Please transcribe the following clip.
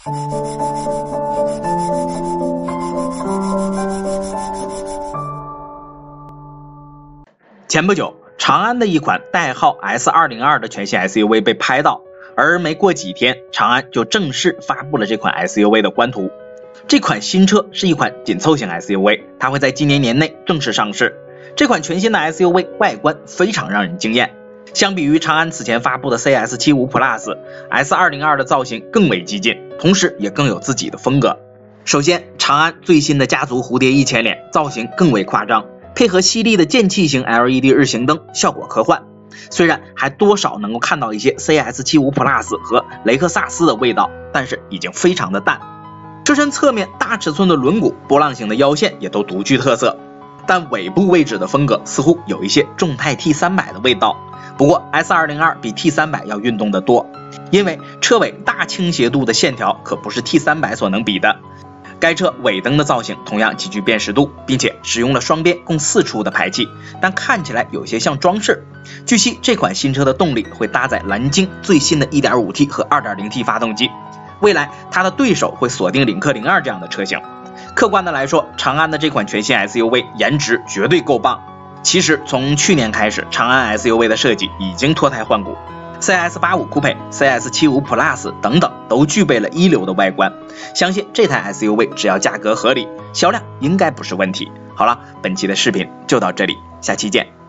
前不久，长安的一款代号 S202 的全新 SUV 被拍到，而没过几天，长安就正式发布了这款 SUV 的官图。这款新车是一款紧凑型 SUV， 它会在今年年内正式上市。这款全新的 SUV 外观非常让人惊艳，相比于长安此前发布的 CS75 Plus，S202 的造型更为激进，同时也更有自己的风格。首先，长安最新的家族蝴蝶翼前脸造型更为夸张，配合犀利的渐气型 LED 日行灯，效果科幻。虽然还多少能够看到一些 CS75 Plus 和雷克萨斯的味道，但是已经非常的淡。车身侧面大尺寸的轮毂、波浪形的腰线也都独具特色，但尾部位置的风格似乎有一些众泰 T300 的味道。不过 S202 比 T300 要运动得多，因为车尾大倾斜度的线条可不是 T300 所能比的。该车尾灯的造型同样极具辨识度，并且使用了双边共4出的排气，但看起来有些像装饰。据悉，这款新车的动力会搭载蓝鲸最新的 1.5T 和 2.0T 发动机，未来它的对手会锁定领克02这样的车型。客观的来说，长安的这款全新 SUV 颜值绝对够棒。其实从去年开始，长安 SUV 的设计已经脱胎换骨， CS85 酷配、CS75 Plus 等等都具备了一流的外观，相信这台 SUV 只要价格合理，销量应该不是问题。好了，本期的视频就到这里，下期见。